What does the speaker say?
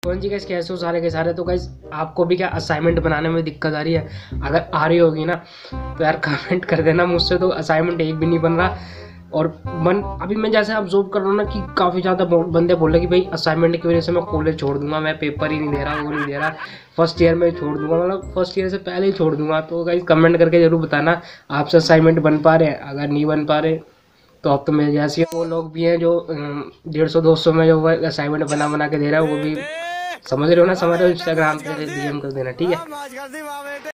कौन जी गाइस, कैसे हो सारे के सारे। तो गाइस आपको भी क्या असाइनमेंट बनाने में दिक्कत आ रही है? अगर आ रही होगी ना तो यार कमेंट कर देना। मुझसे तो असाइनमेंट एक भी नहीं बन रहा। और अभी मैं जैसे ऑब्जर्व कर रहा हूँ ना कि काफ़ी ज़्यादा बंदे बोल रहे कि भाई असाइनमेंट की वजह से मैं कॉलेज छोड़ दूंगा, मैं पेपर ही नहीं दे रहा, वो नहीं दे रहा, फर्स्ट ईयर में छोड़ दूंगा, मतलब फर्स्ट ईयर से पहले ही छोड़ दूंगा। तो गाइस कमेंट करके जरूर बताना आपसे असाइनमेंट बन पा रहे हैं। अगर नहीं बन पा रहे तो अब तो मेरे जैसे वो लोग भी हैं जो 150-200 में जो असाइनमेंट बना बना के दे रहा है, वो भी समझ रहे हो ना, समझ रहे हो। इंस्टाग्राम पे डीएम कर देना, ठीक है।